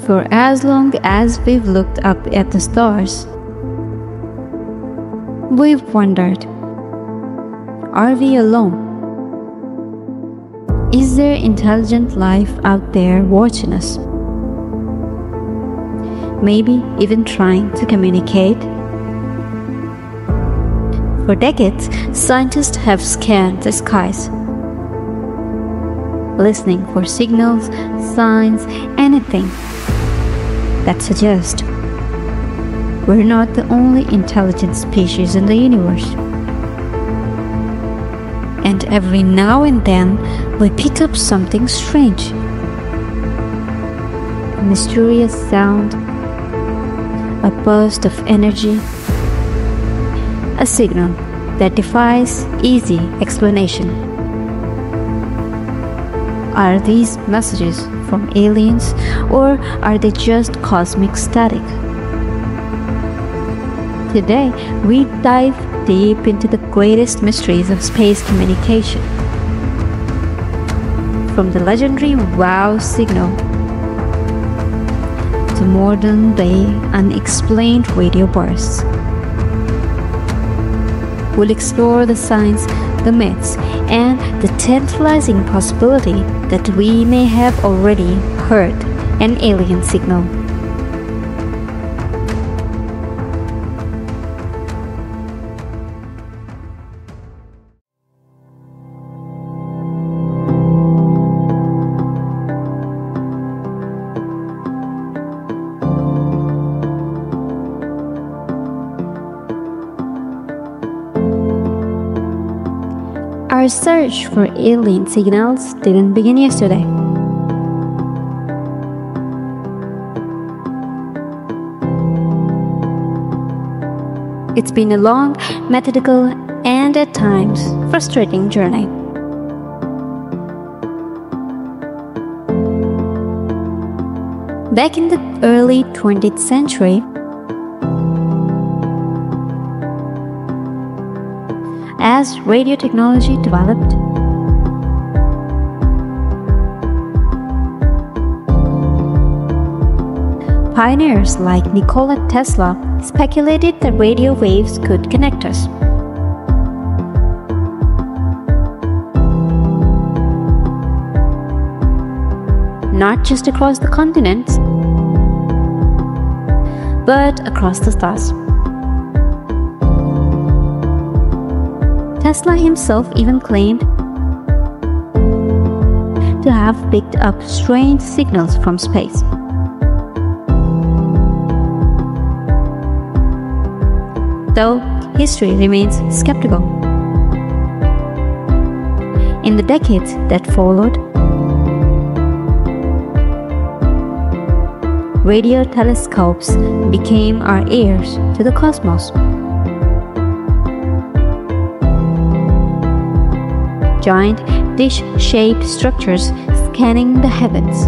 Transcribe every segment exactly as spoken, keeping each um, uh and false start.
For as long as we've looked up at the stars, we've wondered, are we alone? Is there intelligent life out there watching us? Maybe even trying to communicate? For decades, scientists have scanned the skies, listening for signals, signs, anything that suggests we're not the only intelligent species in the universe. And every now and then, we pick up something strange. A mysterious sound, a burst of energy, a signal that defies easy explanation. Are these messages from aliens, or are they just cosmic static? Today, we dive deep into the greatest mysteries of space communication. From the legendary wow signal to modern-day unexplained radio bursts. We'll explore the science, the myths, and the tantalizing possibility that we may have already heard an alien signal. Our search for alien signals didn't begin yesterday. It's been a long, methodical, and at times frustrating journey. Back in the early twentieth century, as radio technology developed, pioneers like Nikola Tesla speculated that radio waves could connect us. Not just across the continents, but across the stars. Tesla himself even claimed to have picked up strange signals from space. Though history remains skeptical. In the decades that followed, radio telescopes became our ears to the cosmos. Giant dish-shaped structures scanning the heavens,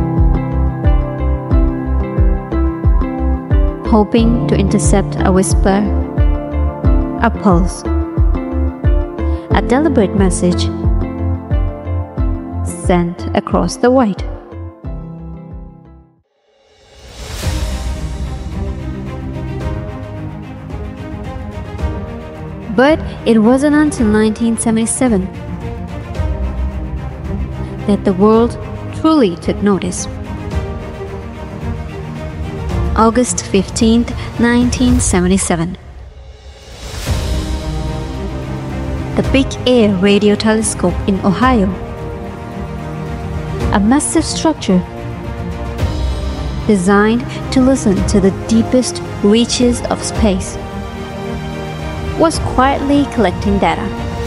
hoping to intercept a whisper, a pulse, a deliberate message sent across the void. But it wasn't until nineteen seventy-seven that the world truly took notice. August fifteenth, nineteen seventy-seven. The Big Air Radio Telescope in Ohio, a massive structure designed to listen to the deepest reaches of space, was quietly collecting data.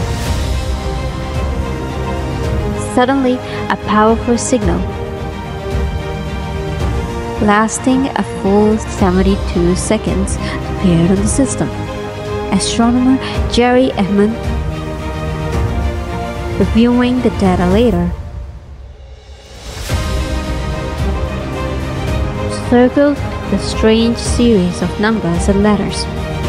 Suddenly, a powerful signal, lasting a full seventy-two seconds, appeared on the system. Astronomer Jerry Ehman, reviewing the data later, circled the strange series of numbers and letters.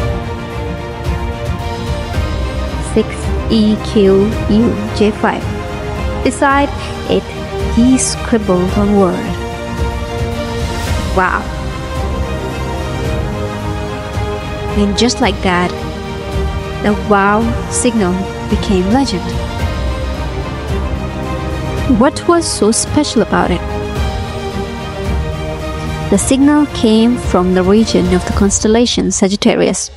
six E Q U J five. Beside it, he scribbled one word: wow. And just like that, the wow signal became legend. What was so special about it? The signal came from the region of the constellation Sagittarius,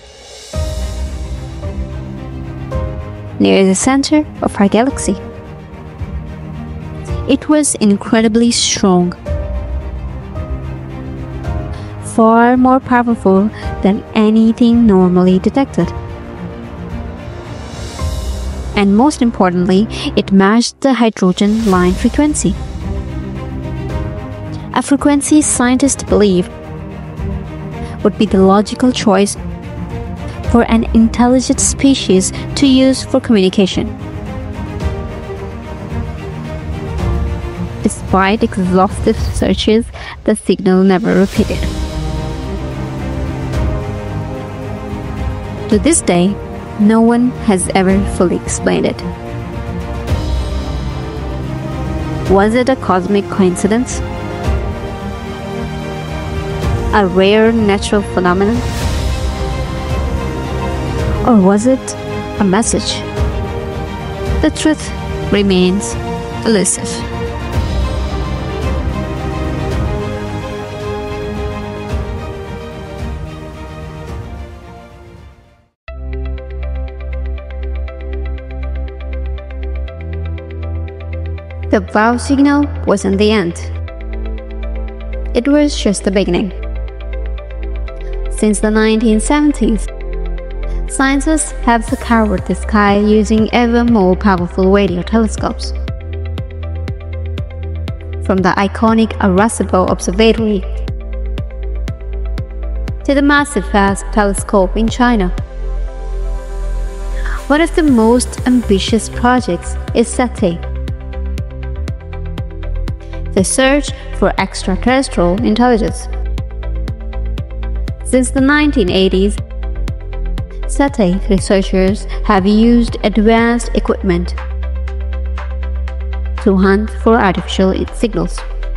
near the center of our galaxy. It was incredibly strong, far more powerful than anything normally detected. And most importantly, it matched the hydrogen line frequency, a frequency scientists believe would be the logical choice for an intelligent species to use for communication. Despite exhaustive searches, the signal never repeated. To this day, no one has ever fully explained it. Was it a cosmic coincidence? A rare natural phenomenon? Or was it a message? The truth remains elusive. The wow signal wasn't the end. It was just the beginning. Since the nineteen seventies, scientists have scoured the sky using ever more powerful radio telescopes. From the iconic Arecibo Observatory to the massive vast telescope in China. One of the most ambitious projects is SETI, the search for extraterrestrial intelligence. Since the nineteen eighties, SETI researchers have used advanced equipment to hunt for artificial signals,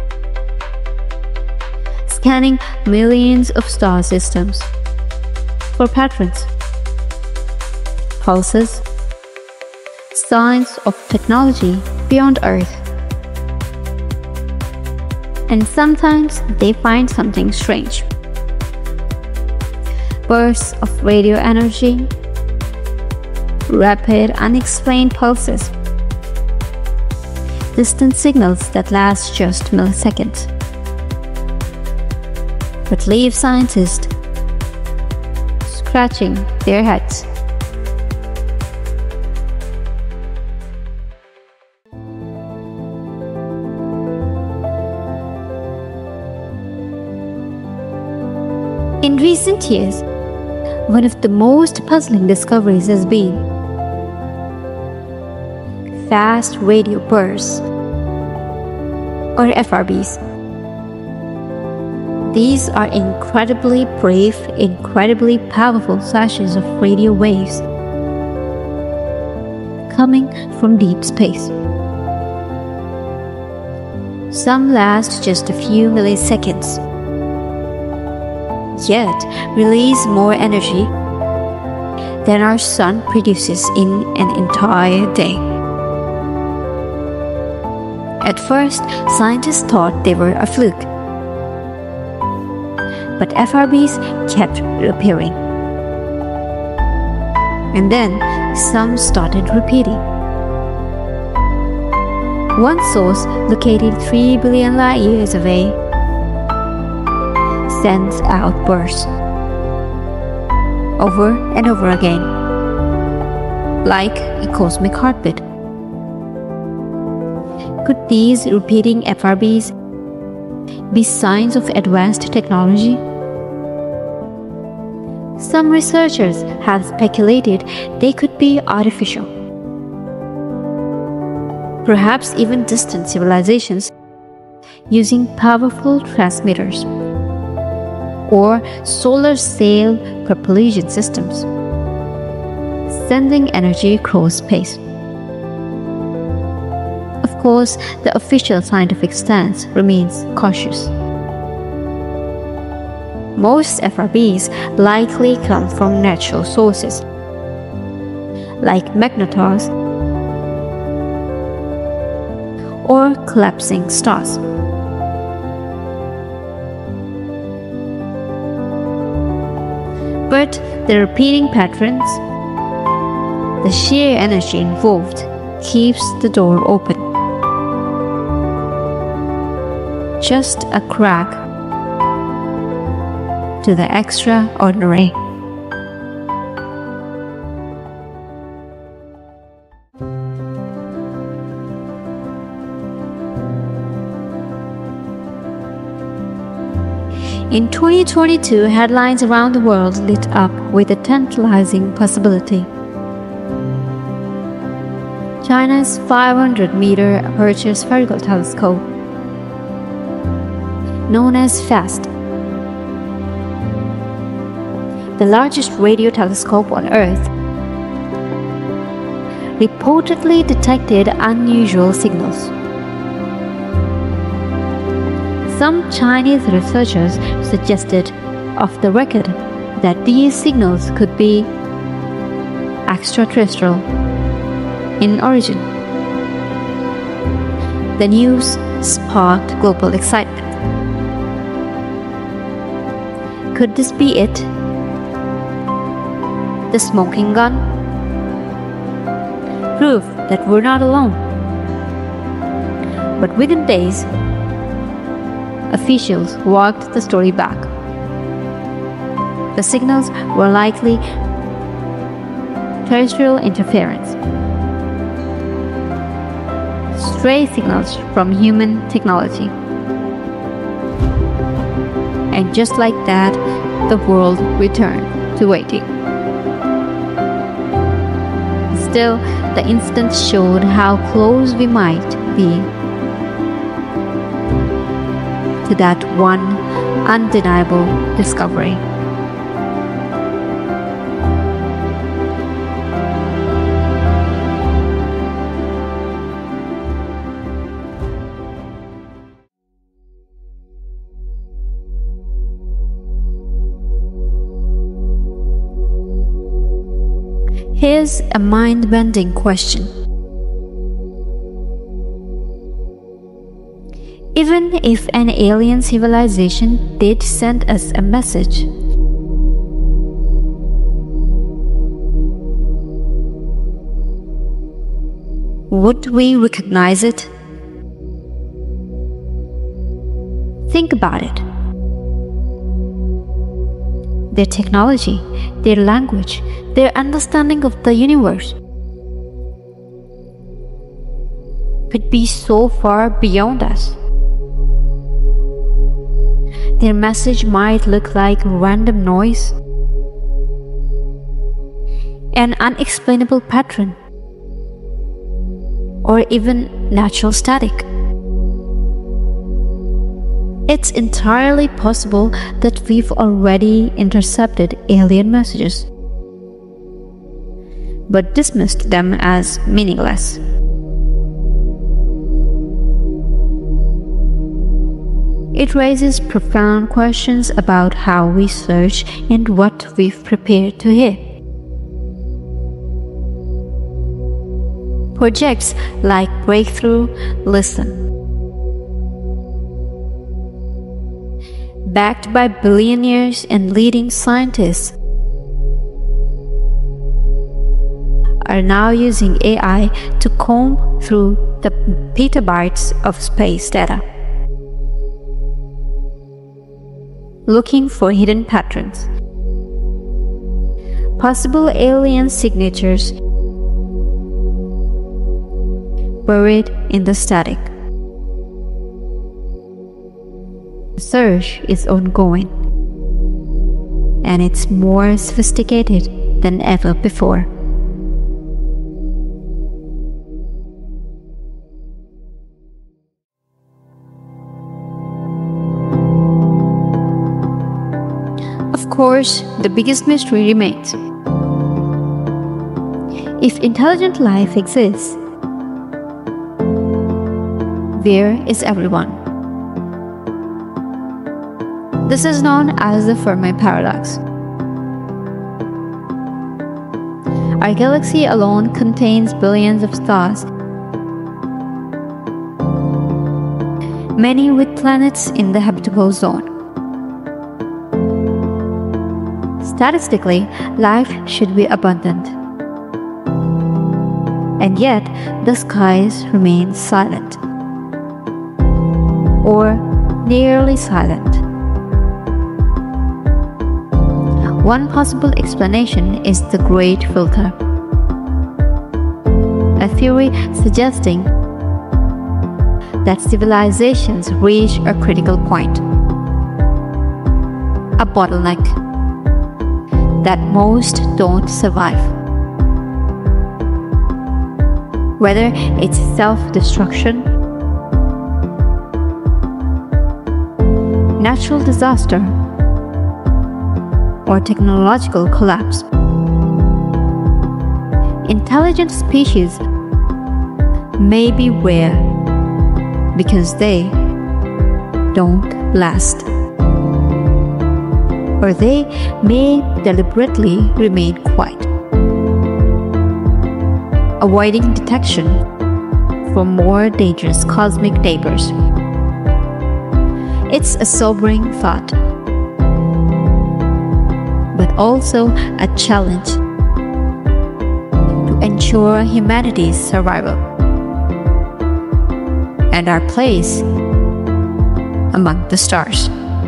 scanning millions of star systems for patterns, pulses, signs of technology beyond Earth. And sometimes they find something strange. Bursts of radio energy, rapid unexplained pulses, distant signals that last just milliseconds, but leave scientists scratching their heads. In recent years, one of the most puzzling discoveries has been fast radio bursts, or F R Bs. These are incredibly brief, incredibly powerful flashes of radio waves coming from deep space. Some last just a few milliseconds, yet release more energy than our sun produces in an entire day. At first, scientists thought they were a fluke, but F R Bs kept appearing. And then some started repeating. One source, located three billion light years away, sends out bursts over and over again, like a cosmic heartbeat. Could these repeating F R Bs be signs of advanced technology? Some researchers have speculated they could be artificial, perhaps even distant civilizations using powerful transmitters or solar sail propulsion systems, sending energy across space. Of course, the official scientific stance remains cautious. Most F R Bs likely come from natural sources, like magnetars or collapsing stars. But the repeating patterns, the sheer energy involved, keeps the door open. Just a crack to the extraordinary. In twenty twenty-two, headlines around the world lit up with a tantalizing possibility. China's five hundred meter aperture spherical telescope, known as FAST, the largest radio telescope on Earth, reportedly detected unusual signals. Some Chinese researchers suggested off the record that these signals could be extraterrestrial in origin. The news sparked global excitement. Could this be it? The smoking gun? Proof that we're not alone. But within days, officials walked the story back. The signals were likely terrestrial interference, stray signals from human technology. And just like that, the world returned to waiting. Still, the incident showed how close we might be to that one undeniable discovery. Here's a mind-bending question. Even if an alien civilization did send us a message, would we recognize it? Think about it. Their technology, their language, their understanding of the universe could be so far beyond us. Their message might look like random noise, an unexplainable pattern, or even natural static. It's entirely possible that we've already intercepted alien messages, but dismissed them as meaningless. It raises profound questions about how we search and what we've prepared to hear. Projects like Breakthrough Listen, backed by billionaires and leading scientists, are now using A I to comb through the petabytes of space data, looking for hidden patterns, possible alien signatures buried in the static. The search is ongoing, and it's more sophisticated than ever before. Of course, the biggest mystery remains. If intelligent life exists, where is everyone? This is known as the Fermi paradox. Our galaxy alone contains billions of stars, many with planets in the habitable zone. Statistically, life should be abundant. And yet, the skies remain silent, or nearly silent. One possible explanation is the Great Filter, a theory suggesting that civilizations reach a critical point, a bottleneck that most don't survive. Whether it's self-destruction, natural disaster, or technological collapse, intelligent species may be rare because they don't last, or they may deliberately remain quiet, avoiding detection from more dangerous cosmic neighbors. It's a sobering thought, but also a challenge to ensure humanity's survival and our place among the stars.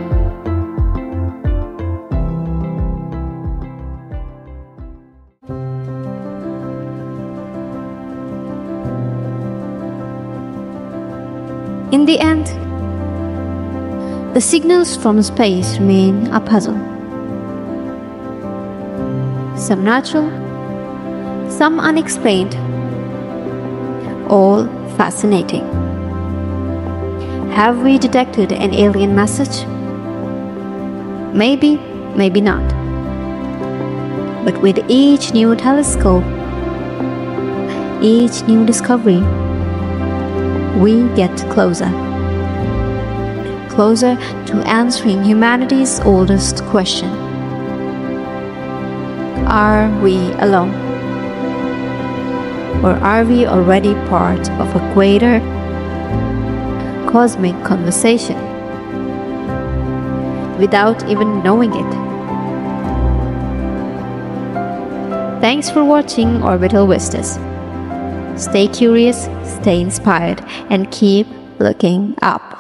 In the end, the signals from space remain a puzzle. Some natural, some unexplained, all fascinating. Have we detected an alien message? Maybe, maybe not. But with each new telescope, each new discovery, we get closer. Closer to answering humanity's oldest question. Are we alone? Or are we already part of a greater cosmic conversation without even knowing it? Thanks for watching Orbital Vistas. Stay curious, stay inspired, and keep looking up.